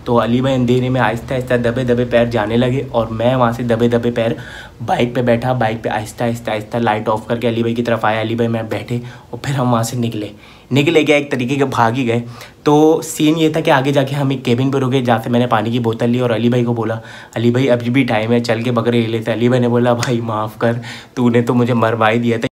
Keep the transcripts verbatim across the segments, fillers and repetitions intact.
तो अली भाई अंधेरे में आहिस्ता आहिस्ता दबे दबे पैर जाने लगे और मैं वहाँ से दबे दबे पैर बाइक पे बैठा, बाइक पे आहिस्ता आहिस्ता आहिस्ता लाइट ऑफ करके अली भाई की तरफ आया। अली भाई मैं बैठे और फिर हम वहाँ से निकले निकले गया एक तरीके के भाग ही गए। तो सीन ये था कि आगे जाके हम एक केबिन पर रुके जहाँ से मैंने पानी की बोतल ली और अली भाई को बोला, अली भाई अभी भी टाइम है, चल के बकरे ले लेते। अली भाई ने बोला, भाई माफ़ कर, तूने तो मुझे मरवा ही दिया था।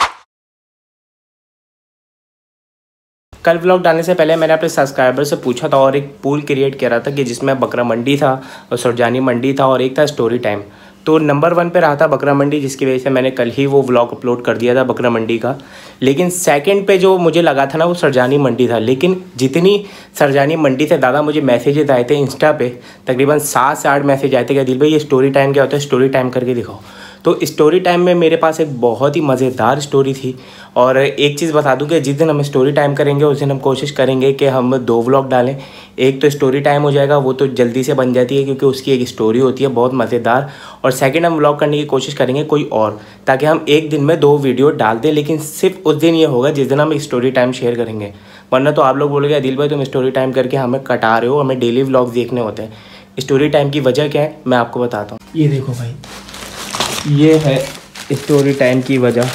कल व्लॉग डालने से पहले मैंने अपने सब्सक्राइबर से पूछा था और एक पूल क्रिएट किया रहा था कि जिसमें बकरा मंडी था और सुरजानी मंडी था और एक था स्टोरी टाइम। तो नंबर वन पे रहा था बकरा मंडी, जिसकी वजह से मैंने कल ही वो व्लॉग अपलोड कर दिया था बकरा मंडी का। लेकिन सेकंड पे जो मुझे लगा था ना वो सुरजानी मंडी था। लेकिन जितनी सुरजानी मंडी से ज़्यादा मुझे मैसेजेस आए थे इंस्टा पे, तकरीबन सात से आठ मैसेज आए थे कि दिल भाई ये स्टोरी टाइम क्या होता है, स्टोरी टाइम करके दिखाओ। तो स्टोरी टाइम में मेरे पास एक बहुत ही मज़ेदार स्टोरी थी। और एक चीज़ बता दूं कि जिस दिन हम स्टोरी टाइम करेंगे उस दिन हम कोशिश करेंगे कि हम दो व्लॉग डालें। एक तो स्टोरी टाइम हो जाएगा, वो तो जल्दी से बन जाती है क्योंकि उसकी एक स्टोरी होती है बहुत मज़ेदार। और सेकंड हम व्लॉग करने की कोशिश करेंगे कोई और, ताकि हम एक दिन में दो वीडियो डाल दें। लेकिन सिर्फ उस दिन ये होगा जिस दिन हम स्टोरी टाइम शेयर करेंगे, वरना तो आप लोग बोलोगे दिल भाई तुम स्टोरी टाइम करके हमें कटा रहे हो, हमें डेली व्लॉग देखने होते हैं। स्टोरी टाइम की वजह क्या है मैं आपको बताता हूँ। ये देखो भाई, ये है स्टोरी टाइम की वजह।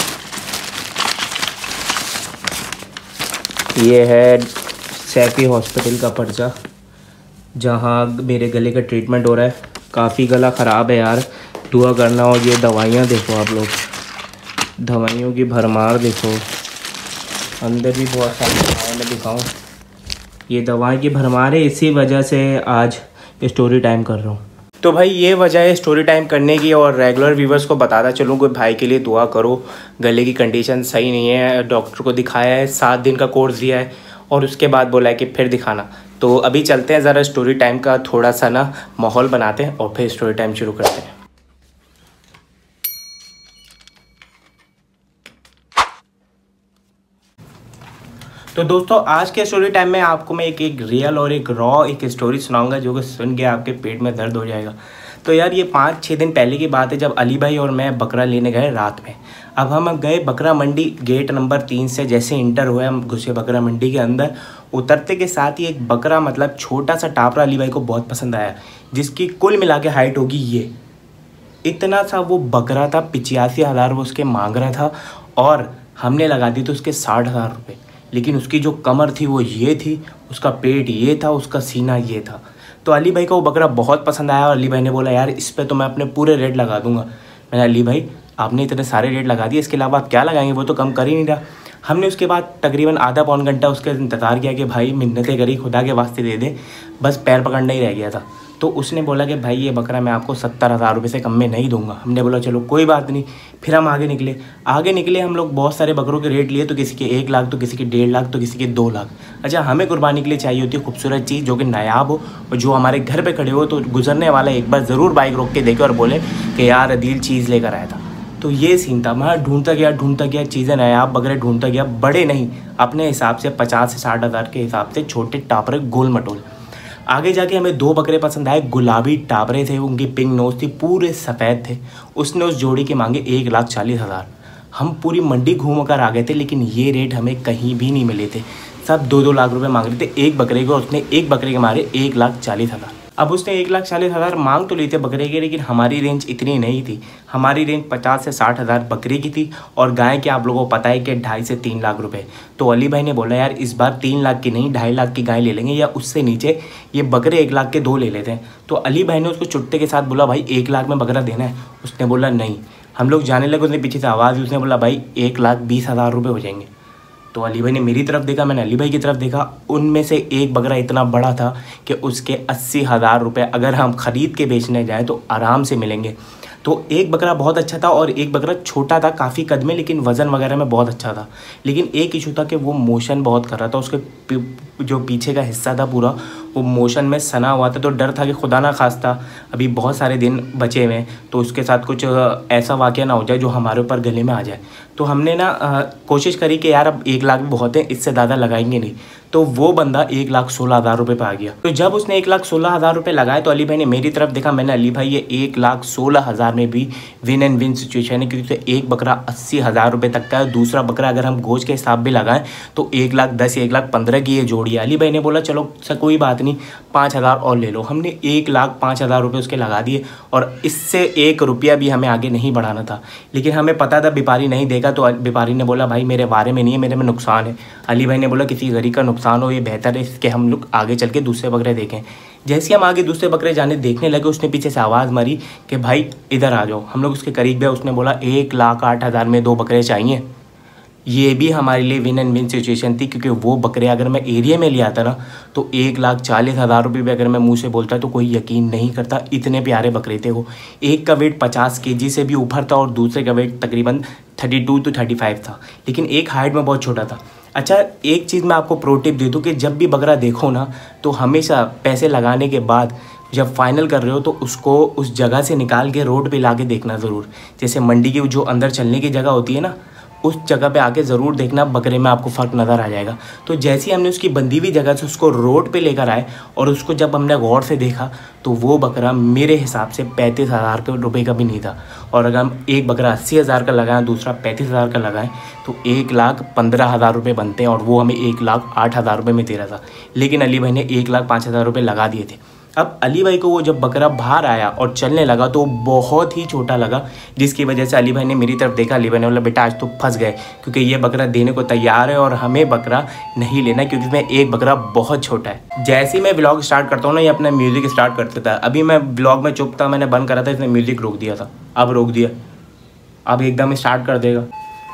ये है सैफी हॉस्पिटल का पर्चा जहाँ मेरे गले का ट्रीटमेंट हो रहा है। काफ़ी गला ख़राब है यार, दुआ करना। और ये दवाइयाँ देखो आप लोग, दवाइयों की भरमार देखो, अंदर भी बहुत सारी दवाएँ मैं दिखाऊँ। ये दवाई की भरमार है, इसी वजह से आज स्टोरी टाइम कर रहा हूँ। तो भाई ये वजह है स्टोरी टाइम करने की। और रेगुलर व्यूवर्स को बताता चलूँ कोई भाई के लिए दुआ करो, गले की कंडीशन सही नहीं है, डॉक्टर को दिखाया है, सात दिन का कोर्स दिया है और उसके बाद बोला है कि फिर दिखाना। तो अभी चलते हैं ज़रा स्टोरी टाइम का थोड़ा सा ना माहौल बनाते हैं और फिर स्टोरी टाइम शुरू करते हैं। तो दोस्तों आज के स्टोरी टाइम में आपको मैं एक एक रियल और एक रॉ एक स्टोरी सुनाऊंगा जो कि सुन के आपके पेट में दर्द हो जाएगा। तो यार ये पाँच छः दिन पहले की बात है जब अली भाई और मैं बकरा लेने गए रात में। अब हम गए बकरा मंडी, गेट नंबर तीन से जैसे इंटर हुए हम घुसे बकरा मंडी के अंदर। उतरते के साथ ही एक बकरा मतलब छोटा सा टापरा अली भाई को बहुत पसंद आया, जिसकी कुल मिला के हाइट होगी ये इतना सा वो बकरा था। पिचासी हज़ार वो उसके मांग रहा था और हमने लगा दी तो उसके साठ हज़ार रुपये। लेकिन उसकी जो कमर थी वो ये थी, उसका पेट ये था, उसका सीना ये था। तो अली भाई को वो बकरा बहुत पसंद आया और अली भाई ने बोला यार इस पे तो मैं अपने पूरे रेट लगा दूंगा। मैंने अली भाई आपने इतने सारे रेट लगा दिए, इसके अलावा आप क्या लगाएंगे, वो तो कम कर ही नहीं रहा। हमने उसके बाद तकरीबन आधा पौन घंटा उसके इंतज़ार किया कि भाई मिन्नतें करी खुदा के वास्ते दे दे, बस पैर पकड़ना ही रह गया था। तो उसने बोला कि भाई ये बकरा मैं आपको सत्तर हज़ार रुपये से कम में नहीं दूंगा। हमने बोला चलो कोई बात नहीं। फिर हम आगे निकले आगे निकले हम लोग बहुत सारे बकरों के रेट लिए, तो किसी के एक लाख, तो किसी के डेढ़ लाख, तो किसी के दो लाख। अच्छा हमें कुर्बानी के लिए चाहिए होती है खूबसूरत चीज़ जो कि नायाब हो और जो हमारे घर पर खड़े हो तो गुजरने वाला एक बार ज़रूर बाइक रोक के देखे और बोले कि यार अदील चीज़ लेकर आया था। तो ये सीन था। मैं ढूंढता गया ढूंढता गया चीज़ें नायाब बकरे ढूंढता गया, बड़े नहीं अपने हिसाब से पचास से साठ हज़ार के हिसाब से छोटे टापरे गोल मटोल। आगे जाके हमें दो बकरे पसंद आए, गुलाबी टापरे थे, उनकी पिंक नोज थी, पूरे सफ़ेद थे। उसने उस जोड़ी के मांगे एक लाख चालीस हज़ार। हम पूरी मंडी घूम कर आ गए थे लेकिन ये रेट हमें कहीं भी नहीं मिले थे। सब दो दो लाख रुपए मांग रहे थे एक बकरे को, उसने एक बकरे के मारे एक लाख चालीस हज़ार। अब उसने एक लाख चालीस हज़ार मांग तो लिए थे बकरे के, लेकिन हमारी रेंज इतनी नहीं थी। हमारी रेंज पचास से साठ हज़ार बकरे की थी और गाय के आप लोगों को पता है कि ढाई से तीन लाख रुपए। तो अली भाई ने बोला यार इस बार तीन लाख की नहीं ढाई लाख की गाय ले लेंगे या उससे नीचे ये बकरे एक लाख के दो ले लेते हैं। तो अली भाई ने उसको चुट्टे के साथ बोला भाई एक लाख में बकरा देना है। उसने बोला नहीं। हम लोग जाने लगे, उसने पीछे से आवाज़ दी, उसने बोला भाई एक लाख बीस हज़ार रुपये हो जाएंगे। तो अली भाई ने मेरी तरफ देखा, मैंने अली भाई की तरफ देखा। उनमें से एक बकरा इतना बड़ा था कि उसके अस्सी हज़ार रुपये अगर हम ख़रीद के बेचने जाएँ तो आराम से मिलेंगे। तो एक बकरा बहुत अच्छा था और एक बकरा छोटा था काफ़ी कद में, लेकिन वज़न वगैरह में बहुत अच्छा था। लेकिन एक इशू था कि वो मोशन बहुत कर रहा था, उसके जो पीछे का हिस्सा था पूरा वो मोशन में सना हुआ था। तो डर था कि खुदा ना खास्ता अभी बहुत सारे दिन बचे हुए हैं तो उसके साथ कुछ ऐसा वाक़या ना हो जाए जो हमारे ऊपर गले में आ जाए। तो हमने ना आ, कोशिश करी कि यार अब एक लाख भी बहुत है, इससे ज़्यादा लगाएंगे नहीं। तो वो बंदा एक लाख सोलह हज़ार रुपये पे आ गया। तो जब उसने एक लाख सोलह हज़ार रुपये लगाए तो अली भाई ने मेरी तरफ देखा। मैंने अली भाई ये एक लाख सोलह हज़ार में भी विन एंड विन सिचुएशन है, क्योंकि तो एक बकरा अस्सी हज़ार रुपये तक का है, दूसरा बकरा अगर हम गोश्त के हिसाब भी लगाएं तो एक लाख दस एक लाख पंद्रह की ये जोड़ी है। अली भाई ने बोला चलो सर कोई बात नहीं, नहीं, पाँच हज़ार और ले लो। हमने एक लाख पाँच हज़ार रुपये उसके लगा दिए और इससे एक रुपया भी हमें आगे नहीं बढ़ाना था। लेकिन हमें पता था व्यापारी नहीं देगा, तो व्यापारी ने बोला भाई मेरे बारे में नहीं है, मेरे में नुकसान है। अली भाई ने बोला किसी गरीब का नुकसान हो ये बेहतर है इसके हम लोग आगे चल के दूसरे बकरे देखें। जैसे हम आगे दूसरे बकरे जाने देखने लगे, उसने पीछे से आवाज़ मारी कि भाई इधर आ जाओ। हम लोग उसके करीब गए, उसने बोला एक लाख आठ हज़ार में दो बकरे चाहिए। ये भी हमारे लिए विन एंड विन सिचुएशन थी, क्योंकि वो बकरे अगर मैं एरिया में ले आता ना तो एक लाख चालीस हज़ार रुपये भी अगर मैं मुंह से बोलता तो कोई यकीन नहीं करता। इतने प्यारे बकरे थे वो। एक का वेट पचास केजी से भी ऊपर था और दूसरे का वेट तकरीबन thirty two to thirty five था, लेकिन एक हाइट में बहुत छोटा था। अच्छा, एक चीज़ मैं आपको प्रो टिप दे दूँ कि जब भी बकरा देखो ना तो हमेशा पैसे लगाने के बाद जब फाइनल कर रहे हो तो उसको उस जगह से निकाल के रोड पे ला के देखना ज़रूर। जैसे मंडी की जो अंदर चलने की जगह होती है ना, उस जगह पे आके ज़रूर देखना, बकरे में आपको फ़र्क नज़र आ जाएगा। तो जैसे ही हमने उसकी बंधी हुई जगह से उसको रोड पे लेकर आए और उसको जब हमने गौर से देखा तो वो बकरा मेरे हिसाब से पैंतीस हज़ार के रुपये का भी नहीं था। और अगर हम एक बकरा अस्सी हज़ार का लगाएं, दूसरा पैंतीस हज़ार का लगाएं तो एक लाख पंद्रह हज़ार रुपये बनते हैं और वो हमें एक लाख आठ हज़ार रुपये में दे रहा था। लेकिन अली भाई ने एक लाख पाँच हज़ार रुपये लगा दिए थे। अब अली भाई को वो जब बकरा बाहर आया और चलने लगा तो बहुत ही छोटा लगा, जिसकी वजह से अली भाई ने मेरी तरफ देखा। अली भाई ने बोला बेटा आज तो फंस गए, क्योंकि ये बकरा देने को तैयार है और हमें बकरा नहीं लेना, क्योंकि इसमें एक बकरा बहुत छोटा है। जैसे ही मैं व्लॉग स्टार्ट करता हूँ ना, ये अपना म्यूज़िक स्टार्ट कर देता है। अभी मैं व्लॉग में चुप था, मैंने बंद करा था, इसने म्यूज़िक रोक दिया था। अब रोक दिया, अब एकदम स्टार्ट कर देगा।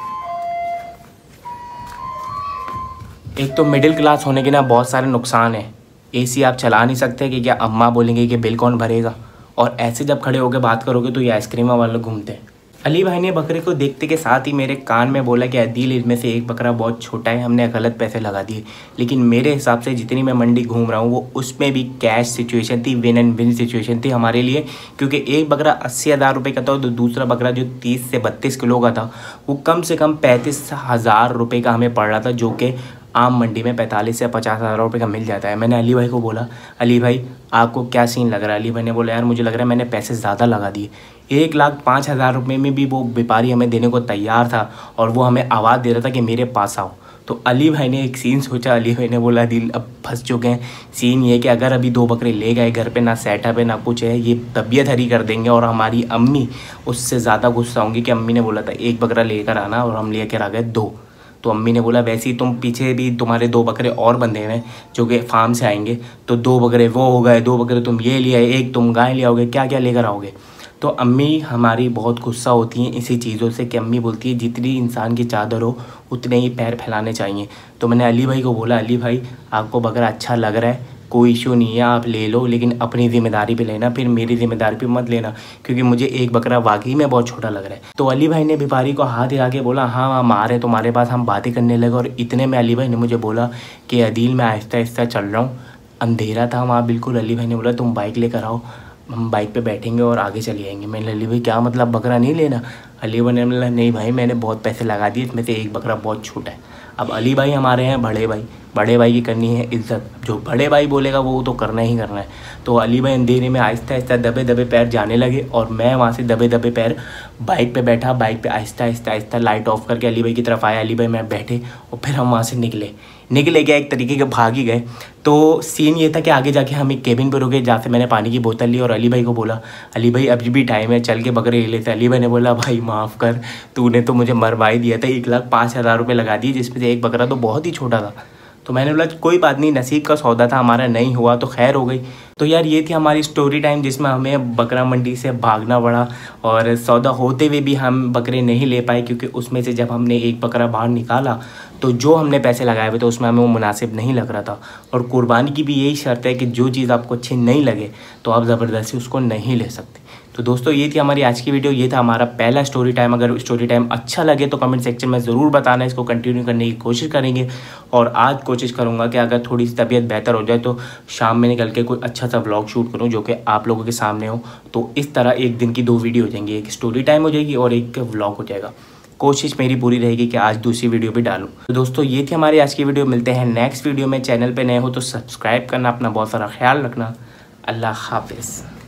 एक तो मिडिल क्लास होने के ना बहुत सारे नुकसान हैं। एसी आप चला नहीं सकते कि क्या अम्मा बोलेंगे कि बिल कौन भरेगा, और ऐसे जब खड़े होकर बात करोगे तो ये आइसक्रीम वाले घूमते हैं। अली भाई ने बकरे को देखते के साथ ही मेरे कान में बोला कि अदील इनमें से एक बकरा बहुत छोटा है, हमने गलत पैसे लगा दिए। लेकिन मेरे हिसाब से जितनी मैं मंडी घूम रहा हूँ वो उसमें भी कैश सिचुएशन थी, विन एंड विन सिचुएशन थी हमारे लिए, क्योंकि एक बकरा अस्सी हज़ार रुपये का था और दूसरा बकरा जो तीस से बत्तीस किलो का था वो कम से कम पैंतीस हज़ार रुपये का हमें पड़ रहा था, जो कि आम मंडी में पैंतालीस से पचास हज़ार रुपये का मिल जाता है। मैंने अली भाई को बोला अली भाई आपको क्या सीन लग रहा है। अली भाई ने बोला यार मुझे लग रहा है मैंने पैसे ज़्यादा लगा दिए। एक लाख पाँच हज़ार रुपये में भी वो व्यापारी हमें देने को तैयार था और वो हमें आवाज़ दे रहा था कि मेरे पास आओ। तो अली भाई ने एक सीन सोचा। अली भाई ने बोला दिल अब फंस चुके हैं। सीन ये कि अगर अभी दो बकरे ले गए घर पे, ना सेटअप है ना कुछ है, ये तबीयत हरी कर देंगे और हमारी अम्मी उससे ज़्यादा गुस्सा होंगी कि अम्मी ने बोला था एक बकरा लेकर आना और हम लेकर आ गए दो। तो अम्मी ने बोला वैसे ही तुम पीछे भी तुम्हारे दो बकरे और बंधे हैं जो कि फार्म से आएंगे, तो दो बकरे वो हो गए, दो बकरे तुम ये ले आए, एक तुम गाय ले आओगे, क्या क्या लेकर आओगे। तो अम्मी हमारी बहुत गुस्सा होती हैं इसी चीज़ों से कि अम्मी बोलती है जितनी इंसान की चादर हो उतने ही पैर फैलाने चाहिए। तो मैंने अली भाई को बोला अली भाई आपको बकरा अच्छा लग रहा है, कोई इशू नहीं है, आप ले लो, लेकिन अपनी ज़िम्मेदारी पे लेना, फिर मेरी ज़िम्मेदारी पे मत लेना, क्योंकि मुझे एक बकरा वाकई में बहुत छोटा लग रहा है। तो अली भाई ने व्यापारी को हाथ हिला के बोला हाँ हम आ रहे हैं तुम्हारे पास। हम बातें करने लगे और इतने में अली भाई ने मुझे बोला कि अदील मैं आहिस्ता आहिस्ता चल रहा हूँ। अंधेरा था वहाँ बिल्कुल। अली भाई ने बोला तुम बाइक लेकर आओ, हम बाइक पे बैठेंगे और आगे चले जाएंगे। मैंने अली भाई क्या मतलब बकरा नहीं लेना। अली भाई ने बोला नहीं भाई मैंने बहुत पैसे लगा दिए, इसमें से एक बकरा बहुत छोटा है। अब अली भाई हमारे हैं बड़े भाई, बड़े भाई की करनी है इज्जत, जो बड़े भाई बोलेगा वो तो करना ही करना है। तो अली भाई अंधेरे में आहिस्ता आहिस्ता दबे दबे पैर जाने लगे और मैं वहाँ से दबे दबे पैर बाइक पे बैठा, बाइक पे आहिस्ता आहिस्ता आहिस्ता लाइट ऑफ करके अली भाई की तरफ आया। अली भाई मैं बैठे और फिर हम वहाँ से निकले निकले गया एक तरीके के भाग ही गए। तो सीन ये था कि आगे जाके हम एक केबिन पर रुके जहाँ से मैंने पानी की बोतल ली और अली भाई को बोला अली भाई अभी भी टाइम है, चल के बकरे ले लेते। अली भाई ने बोला भाई माफ़ कर, तूने तो मुझे मरवा ही दिया था, एक लाख पाँच हज़ार रुपये लगा दिए जिसमें से एक बकरा तो बहुत ही छोटा था। तो मैंने बोला कोई बात नहीं, नसीब का सौदा था, हमारा नहीं हुआ तो खैर हो गई। तो यार ये थी हमारी स्टोरी टाइम जिसमें हमें बकरा मंडी से भागना पड़ा और सौदा होते हुए भी हम बकरे नहीं ले पाए, क्योंकि उसमें से जब हमने एक बकरा बाहर निकाला तो जो हमने पैसे लगाए हुए थे उसमें हमें वो मुनासिब नहीं लग रहा था। और कुर्बानी की भी यही शर्त है कि जो चीज़ आपको अच्छी नहीं लगे तो आप ज़बरदस्ती उसको नहीं ले सकते। तो दोस्तों ये थी हमारी आज की वीडियो, ये था हमारा पहला स्टोरी टाइम। अगर स्टोरी टाइम अच्छा लगे तो कमेंट सेक्शन में ज़रूर बताना, इसको कंटिन्यू करने की कोशिश करेंगे। और आज कोशिश करूँगा कि अगर थोड़ी सी तबीयत बेहतर हो जाए तो शाम में निकल के कोई अच्छा सा व्लॉग शूट करूँ जो कि आप लोगों के सामने हो। तो इस तरह एक दिन की दो वीडियो हो जाएंगी, एक स्टोरी टाइम हो जाएगी और एक व्लॉग हो जाएगा। कोशिश मेरी पूरी रहेगी कि आज दूसरी वीडियो भी डालूं। तो दोस्तों ये थी हमारी आज की वीडियो, मिलते हैं नेक्स्ट वीडियो में। चैनल पे नए हो तो सब्सक्राइब करना, अपना बहुत सारा ख्याल रखना। अल्लाह हाफिज़।